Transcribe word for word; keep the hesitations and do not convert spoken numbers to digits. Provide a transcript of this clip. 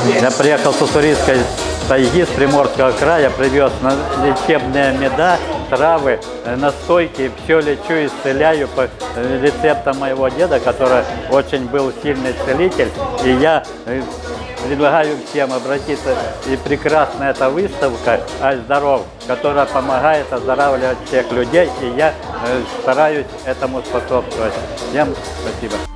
Я приехал с уссурийской тайги, с Приморского края, привез на лечебные меда, травы, настойки, все лечу, исцеляю по рецептам моего деда, который очень был сильный целитель. И я предлагаю всем обратиться, и прекрасная эта выставка «Ай здоров», которая помогает оздоравливать всех людей, и я стараюсь этому способствовать. Всем спасибо.